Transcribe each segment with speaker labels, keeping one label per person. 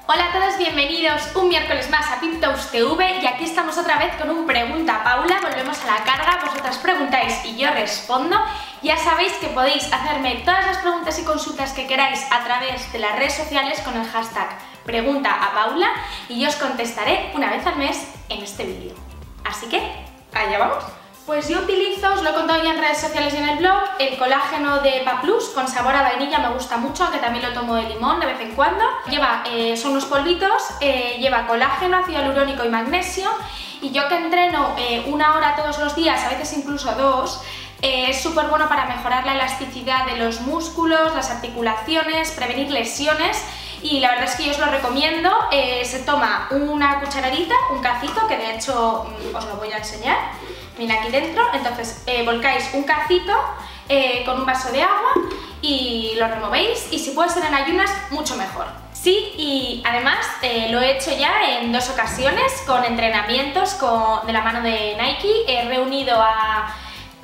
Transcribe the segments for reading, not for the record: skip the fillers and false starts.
Speaker 1: Hola a todos, bienvenidos un miércoles más a Piptoast TV y aquí estamos otra vez con un Pregunta Paula. Volvemos a la carga, vosotras preguntáis y yo respondo. Ya sabéis que podéis hacerme todas las preguntas y consultas que queráis a través de las redes sociales con el hashtag Pregunta a Paula y yo os contestaré una vez al mes en este vídeo. Así que, allá vamos. Pues yo utilizo, os lo he contado ya en redes sociales y en el blog, el colágeno de Paplus con sabor a vainilla, me gusta mucho, aunque también lo tomo de limón de vez en cuando. Lleva, son unos polvitos, lleva colágeno, ácido hialurónico y magnesio, y yo que entreno 1 hora todos los días, a veces incluso 2, es súper bueno para mejorar la elasticidad de los músculos, las articulaciones, prevenir lesiones. Y la verdad es que yo os lo recomiendo. Se toma una cucharadita, un cacito, que de hecho os lo voy a enseñar. Mira aquí dentro, entonces volcáis un cacito con un vaso de agua y lo removéis, y si puede ser en ayunas, mucho mejor. Sí, y además lo he hecho ya en 2 ocasiones con entrenamientos de la mano de Nike. He reunido a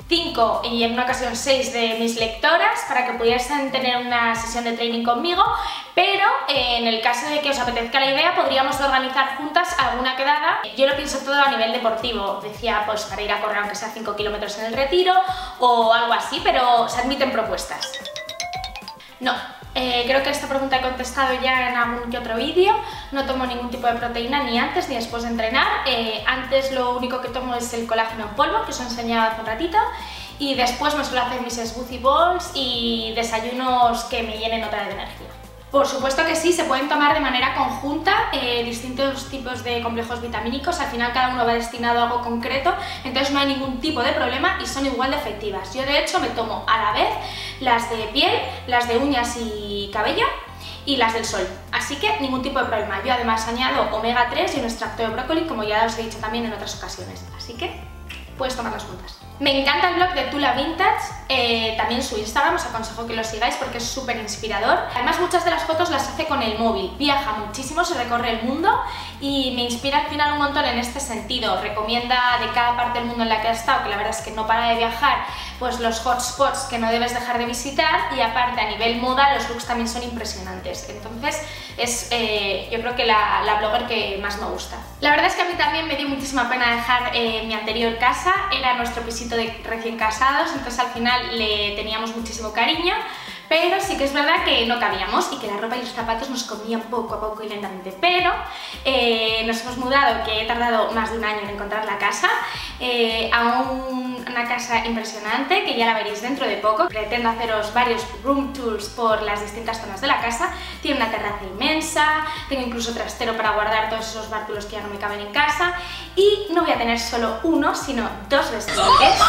Speaker 1: 5 y en una ocasión 6 de mis lectoras para que pudiesen tener una sesión de training conmigo, pero en el caso de que os apetezca la idea podríamos organizar juntas alguna quedada. Yo lo pienso todo a nivel deportivo, decía pues para ir a correr aunque sea 5 kilómetros en el Retiro o algo así, pero se admiten propuestas. No. Creo que esta pregunta he contestado ya en algún que otro vídeo. No tomo ningún tipo de proteína ni antes ni después de entrenar. Antes lo único que tomo es el colágeno en polvo, que os he enseñado hace un ratito, y después me suelo hacer mis smoothie bowls y desayunos que me llenen otra vez de energía. Por supuesto que sí, se pueden tomar de manera conjunta distintos tipos de complejos vitamínicos. Al final cada uno va destinado a algo concreto, entonces no hay ningún tipo de problema y son igual de efectivas. Yo de hecho me tomo a la vez las de piel, las de uñas y cabello y las del sol, así que ningún tipo de problema. Yo además añado omega 3 y un extracto de brócoli, como ya os he dicho también en otras ocasiones, así que puedes tomarlas juntas. Me encanta el blog de Tula Vintage, también su Instagram, os aconsejo que lo sigáis porque es súper inspirador. Además muchas de las fotos las hace con el móvil, viaja muchísimo, se recorre el mundo y me inspira al final un montón en este sentido. Recomienda de cada parte del mundo en la que ha estado, que la verdad es que no para de viajar, pues los hotspots que no debes dejar de visitar, y aparte a nivel moda los looks también son impresionantes. Entonces es yo creo que la blogger que más me gusta. La verdad es que a mí también me dio muchísima pena dejar mi anterior casa, era nuestro pisito de recién casados, entonces al final le teníamos muchísimo cariño, pero sí que es verdad que no cabíamos y que la ropa y los zapatos nos comían poco a poco y lentamente, pero nos hemos mudado, que he tardado más de 1 año en encontrar la casa, a una casa impresionante que ya la veréis dentro de poco. Pretendo haceros varios room tours por las distintas zonas de la casa. Tiene una terraza inmensa, tengo incluso trastero para guardar todos esos bártulos que ya no me caben en casa, y no voy a tener solo 1, sino 2 restaurantes.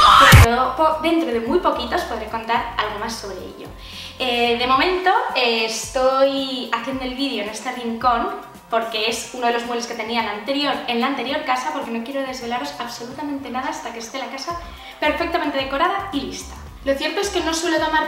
Speaker 1: Pero dentro de muy poquitos podré contar algo más sobre ello. De momento estoy haciendo el vídeo en este rincón porque es uno de los muebles que tenía en la anterior casa, porque no quiero desvelaros absolutamente nada hasta que esté la casa perfectamente decorada y lista. Lo cierto es que no suelo tomar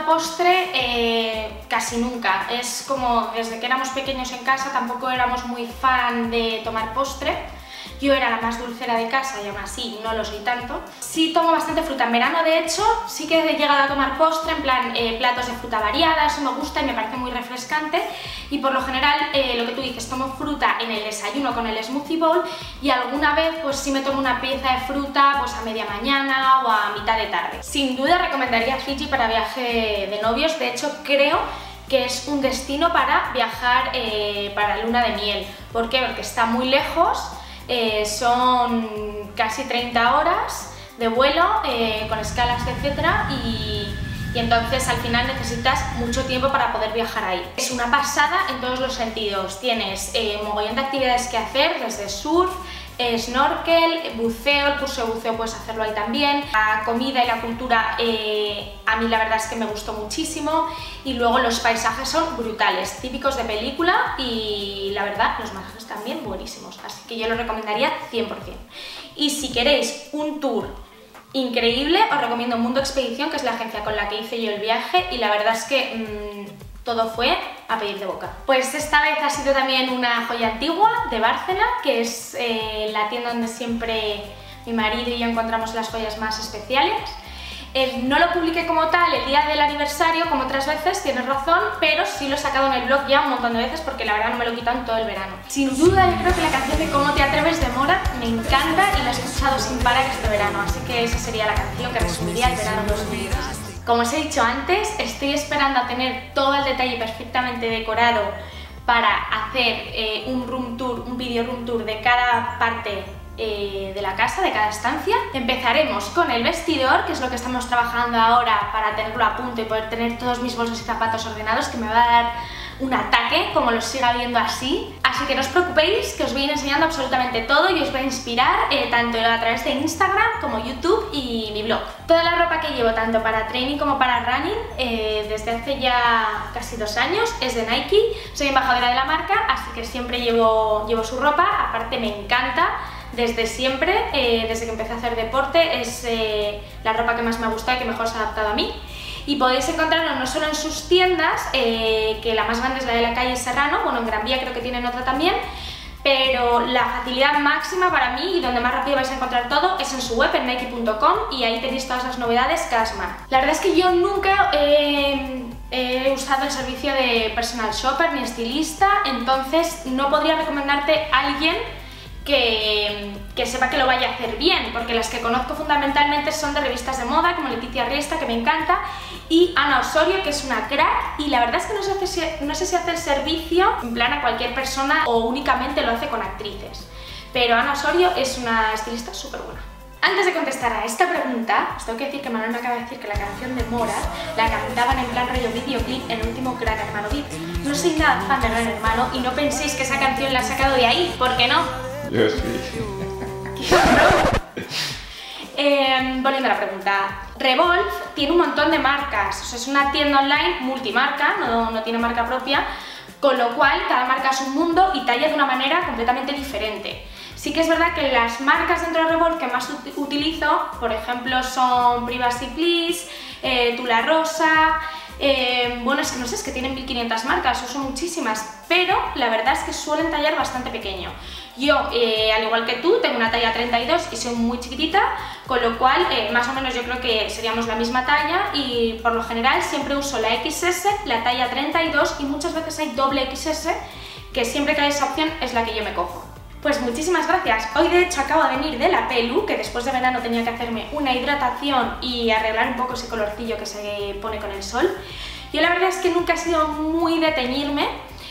Speaker 1: postre casi nunca. Es como desde que éramos pequeños en casa tampoco éramos muy fan de tomar postre. Yo era la más dulcera de casa y aún así no lo soy tanto. Sí tomo bastante fruta. En verano, de hecho, sí que he llegado a tomar postre, en plan platos de fruta variada, eso me gusta y me parece muy refrescante. Y por lo general, lo que tú dices, tomo fruta en el desayuno con el smoothie bowl, y alguna vez pues sí me tomo una pieza de fruta pues a media mañana o a mitad de tarde. Sin duda recomendaría Fiji para viaje de novios. De hecho, creo que es un destino para viajar para luna de miel. ¿Por qué? Porque está muy lejos. Son casi 30 horas de vuelo, con escalas, etcétera, y entonces al final necesitas mucho tiempo para poder viajar ahí. Es una pasada en todos los sentidos. Tienes mogollón de actividades que hacer, desde surf, snorkel, buceo, el curso de buceo puedes hacerlo ahí también. La comida y la cultura a mí la verdad es que me gustó muchísimo, y luego los paisajes son brutales, típicos de película, y la verdad los masajes también buenísimos, así que yo lo recomendaría 100%. Y si queréis un tour increíble, os recomiendo Mundo Expedición, que es la agencia con la que hice yo el viaje, y la verdad es que todo fue a pedir de boca. Pues esta vez ha sido también una joya antigua de Bárcena, que es la tienda donde siempre mi marido y yo encontramos las joyas más especiales. No lo publiqué como tal el día del aniversario, como otras veces, tienes razón, pero sí lo he sacado en el blog ya un montón de veces porque la verdad no me lo he quitado en todo el verano. Sin duda yo creo que la canción de Cómo te atreves de Mora me encanta y la he escuchado sin parar este verano, así que esa sería la canción que resumiría el verano 2016. Como os he dicho antes, estoy esperando a tener todo el detalle perfectamente decorado para hacer un room tour, un video room tour de cada parte de la casa, de cada estancia. Empezaremos con el vestidor, que es lo que estamos trabajando ahora para tenerlo a punto y poder tener todos mis bolsos y zapatos ordenados, que me va a dar un ataque como los siga viendo así. Así que no os preocupéis, que os voy a ir enseñando absolutamente todo y os voy a inspirar tanto a través de Instagram como YouTube y mi blog. Toda la ropa que llevo, tanto para training como para running, desde hace ya casi 2 años, es de Nike. Soy embajadora de la marca, así que siempre llevo su ropa. Aparte me encanta. Desde siempre, desde que empecé a hacer deporte, es la ropa que más me ha gustado y que mejor se ha adaptado a mí. Y podéis encontrarlo no solo en sus tiendas, que la más grande es la de la calle Serrano, bueno, en Gran Vía creo que tienen otra también, pero la facilidad máxima para mí y donde más rápido vais a encontrar todo es en su web, en nike.com, y ahí tenéis todas las novedades cada semana. La verdad es que yo nunca he usado el servicio de personal shopper ni estilista, entonces no podría recomendarte a alguien que sepa que lo vaya a hacer bien, porque las que conozco fundamentalmente son de revistas de moda, como Leticia Riesta, que me encanta, y Ana Osorio, que es una crack, y la verdad es que no sé si hace el servicio en plan a cualquier persona o únicamente lo hace con actrices, pero Ana Osorio es una estilista súper buena. Antes de contestar a esta pregunta, os tengo que decir que Manuel me acaba de decir que la canción de Mora la cantaban en plan rollo videoclip en el último Gran Hermano VIP. No soy nada fan de Gran Hermano y no penséis que esa canción la he sacado de ahí, ¿por qué no?
Speaker 2: Yo sí.
Speaker 1: Volviendo a la pregunta, Revolve tiene un montón de marcas, o sea, es una tienda online multimarca, no tiene marca propia, con lo cual cada marca es un mundo y talla de una manera completamente diferente. Sí que es verdad que las marcas dentro de Revolve que más utilizo, por ejemplo, son Privacy Please, Tula Rosa. Bueno, es que no sé, es que tienen 1500 marcas, o son muchísimas, pero la verdad es que suelen tallar bastante pequeño. Yo, al igual que tú, tengo una talla 32 y soy muy chiquitita, con lo cual más o menos yo creo que seríamos la misma talla y por lo general siempre uso la XS, la talla 32 y muchas veces hay doble XS, que siempre que hay esa opción es la que yo me cojo. Pues muchísimas gracias. Hoy de hecho acabo de venir de la pelu, que después de verano tenía que hacerme una hidratación y arreglar un poco ese colorcillo que se pone con el sol. Yo la verdad es que nunca he sido muy de teñirme.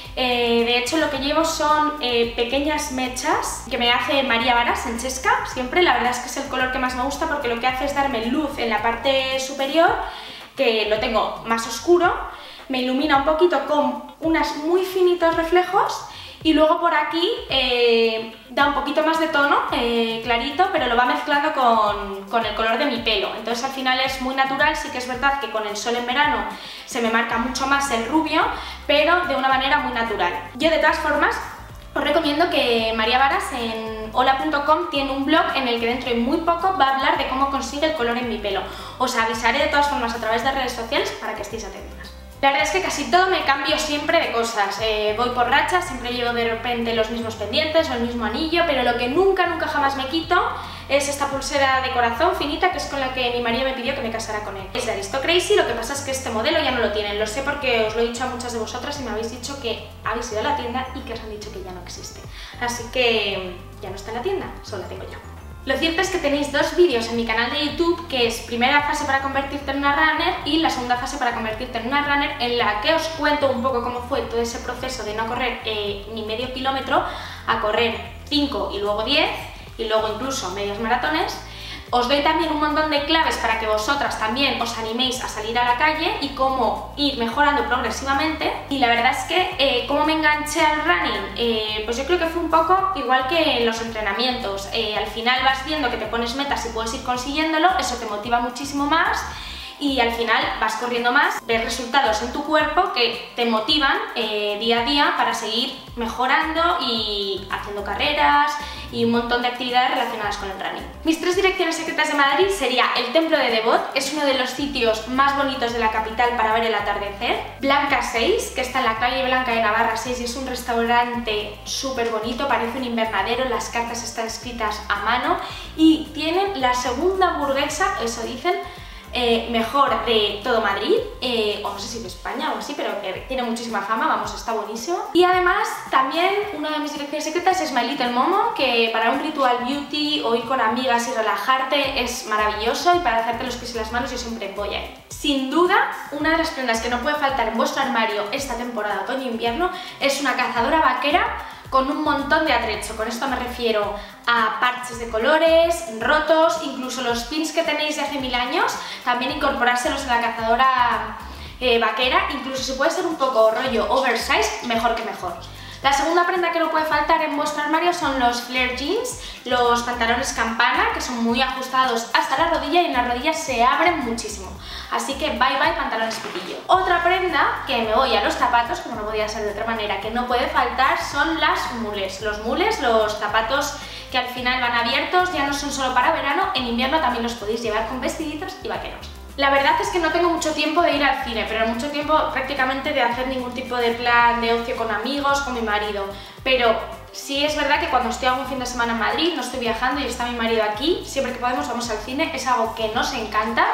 Speaker 1: De hecho lo que llevo son pequeñas mechas que me hace María Varas en Chesca, siempre. La verdad es que es el color que más me gusta porque lo que hace es darme luz en la parte superior, que lo tengo más oscuro, me ilumina un poquito con unos muy finitos reflejos. Y luego por aquí da un poquito más de tono, clarito, pero lo va mezclando con el color de mi pelo. Entonces al final es muy natural, sí que es verdad que con el sol en verano se me marca mucho más el rubio, pero de una manera muy natural. Yo de todas formas os recomiendo que María Varas en hola.com tiene un blog en el que dentro de muy poco va a hablar de cómo consigue el color en mi pelo. Os avisaré de todas formas a través de redes sociales para que estéis atentas. La verdad es que casi todo me cambio siempre de cosas, voy por rachas, siempre llevo de repente los mismos pendientes o el mismo anillo, pero lo que nunca jamás me quito es esta pulsera de corazón finita, que es con la que mi marido me pidió que me casara con él. Es de Aristocrazy, lo que pasa es que este modelo ya no lo tienen, lo sé porque os lo he dicho a muchas de vosotras y me habéis dicho que habéis ido a la tienda y que os han dicho que ya no existe. Así que ya no está en la tienda, solo la tengo yo. Lo cierto es que tenéis 2 vídeos en mi canal de YouTube, que es primera fase para convertirte en una runner y la segunda fase para convertirte en una runner, en la que os cuento un poco cómo fue todo ese proceso de no correr ni medio kilómetro a correr 5 y luego 10 y luego incluso medias maratones. Os doy también un montón de claves para que vosotras también os animéis a salir a la calle y cómo ir mejorando progresivamente. Y la verdad es que cómo me enganché al running, pues yo creo que fue un poco igual que en los entrenamientos. Al final vas viendo que te pones metas y puedes ir consiguiéndolo, eso te motiva muchísimo más y al final vas corriendo más, ves resultados en tu cuerpo que te motivan día a día para seguir mejorando y haciendo carreras y un montón de actividades relacionadas con el running. Mis 3 direcciones secretas de Madrid sería el Templo de Devot, es uno de los sitios más bonitos de la capital para ver el atardecer, Blanca 6, que está en la calle Blanca de Navarra 6 y es un restaurante súper bonito, parece un invernadero, las cartas están escritas a mano y tienen la segunda hamburguesa, eso dicen, mejor de todo Madrid, o no sé si de España o así, pero tiene muchísima fama, vamos, está buenísimo. Y además también una de mis direcciones secretas es My Little Momo, que para un ritual beauty o ir con amigas y relajarte es maravilloso, y para hacerte los pies y las manos yo siempre voy ahí. Sin duda, una de las prendas que no puede faltar en vuestro armario esta temporada otoño-invierno es una cazadora vaquera con un montón de atrecho. Con esto me refiero a parches de colores, rotos, incluso los pins que tenéis de hace 1000 años, también incorporárselos en la cazadora vaquera, incluso si puede ser un poco rollo oversize, mejor que mejor. La segunda prenda que no puede faltar en vuestro armario son los flare jeans, los pantalones campana, que son muy ajustados hasta la rodilla y en las rodillas se abren muchísimo. Así que bye bye pantalones pitillo. Otra prenda, que me voy a los zapatos, como no podía ser de otra manera, que no puede faltar, son las mules. Los mules, los zapatos que al final van abiertos, ya no son solo para verano, en invierno también los podéis llevar con vestiditos y vaqueros. La verdad es que no tengo mucho tiempo de ir al cine, pero mucho tiempo prácticamente de hacer ningún tipo de plan de ocio con amigos, con mi marido. Pero sí es verdad que cuando estoy algún fin de semana en Madrid, no estoy viajando y está mi marido aquí, siempre que podemos vamos al cine, es algo que nos encanta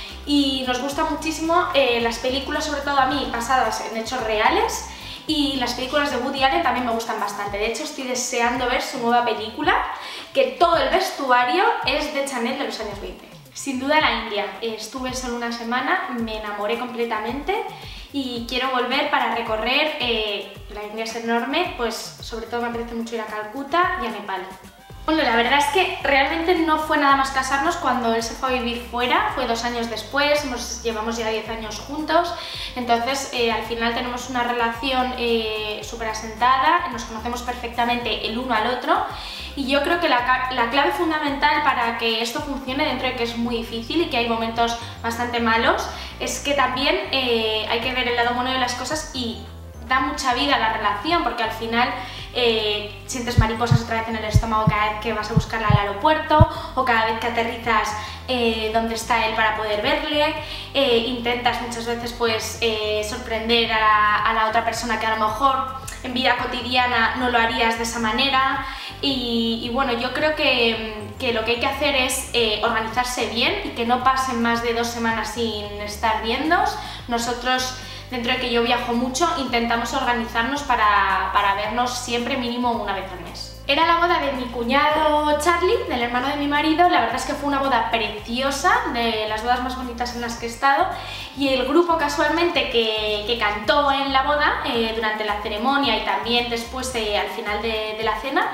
Speaker 1: y nos gusta muchísimo las películas, sobre todo a mí, basadas en hechos reales, y las películas de Woody Allen también me gustan bastante. De hecho, estoy deseando ver su nueva película, que todo el vestuario es de Chanel de los años 20. Sin duda la India, estuve solo una semana, me enamoré completamente y quiero volver para recorrer, la India es enorme, pues sobre todo me apetece mucho ir a Calcuta y a Nepal. Bueno, la verdad es que realmente no fue nada más casarnos cuando él se fue a vivir fuera, fue 2 años después, llevamos ya 10 años juntos, entonces al final tenemos una relación súper asentada, nos conocemos perfectamente el uno al otro y yo creo que la clave fundamental para que esto funcione, dentro de que es muy difícil y que hay momentos bastante malos, es que también hay que ver el lado bueno de las cosas y da mucha vida a la relación, porque al final sientes mariposas otra vez en el estómago cada vez que vas a buscarla al aeropuerto o cada vez que aterrizas donde está él para poder verle, intentas muchas veces pues sorprender a la otra persona que a lo mejor en vida cotidiana no lo harías de esa manera y bueno, yo creo que lo que hay que hacer es organizarse bien y que no pasen más de 2 semanas sin estar viéndonos. Nosotros, dentro de que yo viajo mucho, intentamos organizarnos para vernos siempre mínimo una vez al mes. Era la boda de mi cuñado Charlie, del hermano de mi marido. La verdad es que fue una boda preciosa, de las bodas más bonitas en las que he estado, y el grupo casualmente que cantó en la boda durante la ceremonia y también después al final de la cena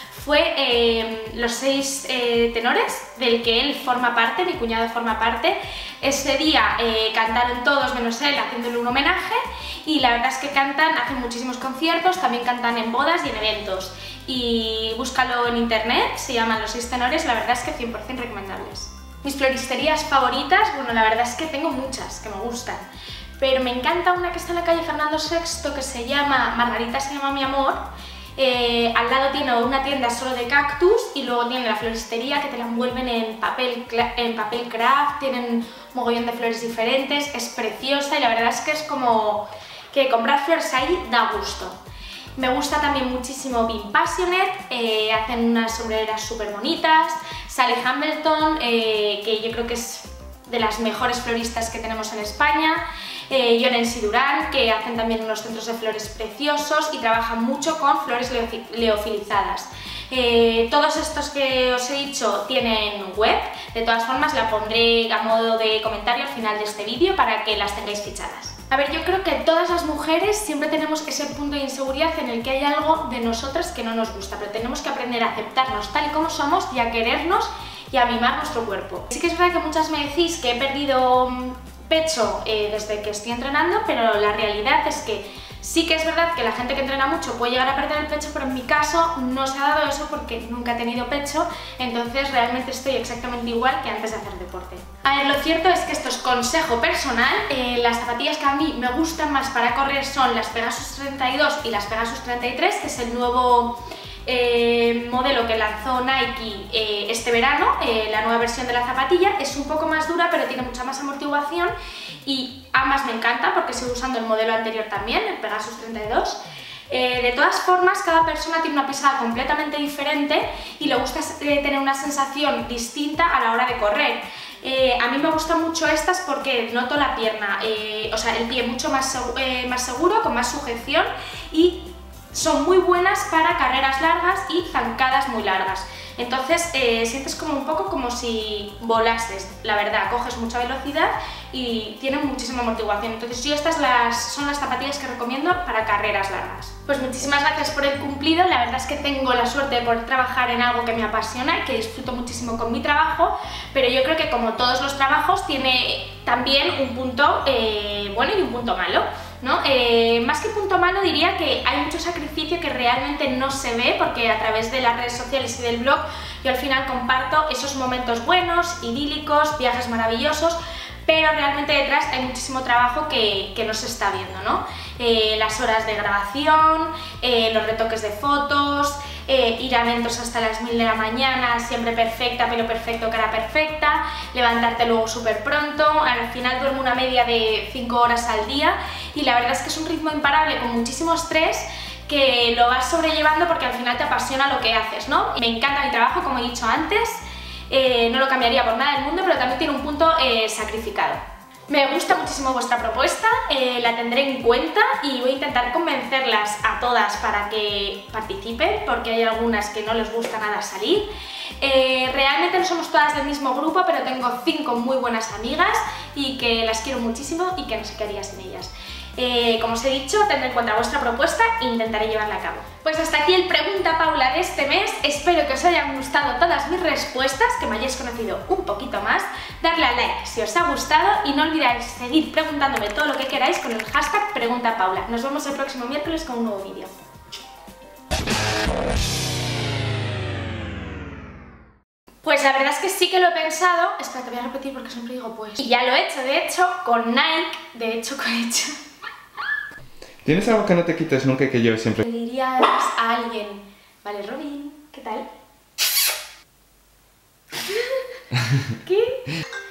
Speaker 1: fue los 6 tenores del que él forma parte, mi cuñado forma parte. Ese día cantaron todos menos él, haciéndole un homenaje, y la verdad es que cantan, hacen muchísimos conciertos, también cantan en bodas y en eventos. Y búscalo en internet, se llaman Los 6 tenores, la verdad es que 100% recomendables. Mis floristerías favoritas, bueno, la verdad es que tengo muchas que me gustan, pero me encanta una que está en la calle Fernando VI que se llama Margarita se llama mi amor. Al lado tiene una tienda solo de cactus y luego tiene la floristería que te la envuelven en papel craft, tienen mogollón de flores diferentes, es preciosa y la verdad es que es como que comprar flores ahí da gusto. Me gusta también muchísimo Being Passionate, hacen unas sombreras súper bonitas. Sally Hamilton, que yo creo que es de las mejores floristas que tenemos en España. Llorens y Durán, que hacen también unos centros de flores preciosos y trabajan mucho con flores leofilizadas. Todos estos que os he dicho tienen web, de todas formas la pondré a modo de comentario al final de este vídeo para que las tengáis fichadas. A ver, yo creo que todas las mujeres siempre tenemos ese punto de inseguridad en el que hay algo de nosotras que no nos gusta, pero tenemos que aprender a aceptarnos tal y como somos y a querernos y a mimar nuestro cuerpo. Sí que es verdad que muchas me decís que he perdido pecho desde que estoy entrenando, pero la realidad es que sí que es verdad que la gente que entrena mucho puede llegar a perder el pecho, pero en mi caso no se ha dado eso porque nunca he tenido pecho, entonces realmente estoy exactamente igual que antes de hacer deporte. A ver, lo cierto es que esto es consejo personal, las zapatillas que a mí me gustan más para correr son las Pegasus 32 y las Pegasus 33, que es el nuevo modelo que lanzó Nike este verano, la nueva versión de la zapatilla. Es un poco más dura pero tiene mucha más amortiguación y ambas me encantan porque sigo usando el modelo anterior también, el Pegasus 32. De todas formas, cada persona tiene una pisada completamente diferente y le gusta tener una sensación distinta a la hora de correr. A mí me gustan mucho estas porque noto la pierna, o sea, el pie mucho más seguro, con más sujeción, y son muy buenas para carreras largas y zancadas muy largas. Entonces sientes como un poco como si volases, la verdad, coges mucha velocidad y tienen muchísima amortiguación. Entonces yo estas son las zapatillas que recomiendo para carreras largas. Pues muchísimas gracias por el cumplido. La verdad es que tengo la suerte de poder trabajar en algo que me apasiona y que disfruto muchísimo con mi trabajo, pero yo creo que como todos los trabajos tiene también un punto bueno y un punto malo, ¿no? Más que punto malo diría que hay mucho sacrificio que realmente no se ve, porque a través de las redes sociales y del blog yo al final comparto esos momentos buenos, idílicos, viajes maravillosos, pero realmente detrás hay muchísimo trabajo que no se está viendo, ¿no? Las horas de grabación, los retoques de fotos, ir a eventos hasta las 1000 de la mañana, siempre perfecta, pelo perfecto, cara perfecta, levantarte luego súper pronto. Al final duermo una media de 5 horas al día y la verdad es que es un ritmo imparable con muchísimo estrés que lo vas sobrellevando porque al final te apasiona lo que haces, ¿no? Me encanta mi trabajo, como he dicho antes, no lo cambiaría por nada del mundo, pero también tiene un punto sacrificado. Me gusta muchísimo vuestra propuesta, la tendré en cuenta y voy a intentar convencerlas a todas para que participen, porque hay algunas que no les gusta nada salir. Realmente no somos todas del mismo grupo, pero tengo 5 muy buenas amigas y que las quiero muchísimo y que no sé qué haría sin ellas. Como os he dicho, tendré en cuenta vuestra propuesta e intentaré llevarla a cabo. Pues hasta aquí el Pregunta Paula de este mes. Espero que os hayan gustado todas mis respuestas, que me hayáis conocido un poquito más. Darle a like si os ha gustado y no olvidéis seguir preguntándome todo lo que queráis con el hashtag Pregunta Paula. Nos vemos el próximo miércoles con un nuevo vídeo. Pues la verdad es que sí que lo he pensado. Espera, te voy a repetir porque siempre digo pues. Y ya lo he hecho, de hecho, con Nike.
Speaker 2: ¿Tienes algo que no te quites nunca y que lleves siempre?
Speaker 1: Le dirías a alguien, vale, Robin, ¿qué tal? ¿Qué?